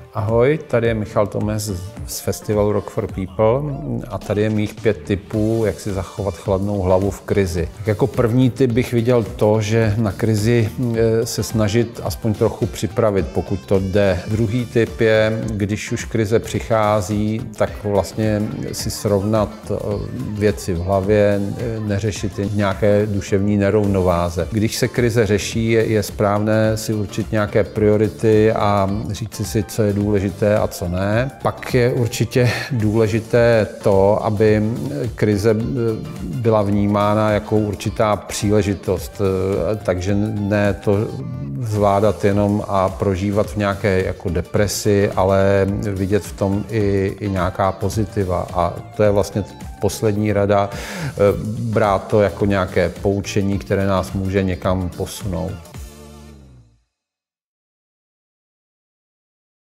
Ahoj, tady je Michal Tomes z festivalu Rock for People a tady je mých 5 tipů, jak si zachovat chladnou hlavu v krizi. Tak jako první tip bych viděl to, že na krizi se snažit aspoň trochu připravit, pokud to jde. Druhý tip je, když už krize přichází, tak vlastně si srovnat věci v hlavě, neřešit nějaké duševní nerovnováze. Když se krize řeší, je správné si určit nějaké priority a říct si, co je důležité a co ne. Pak je určitě důležité to, aby krize byla vnímána jako určitá příležitost, takže ne to zvládat jenom a prožívat v nějaké jako depresi, ale vidět v tom i nějaká pozitiva. A to je vlastně poslední rada, brát to jako nějaké poučení, které nás může někam posunout.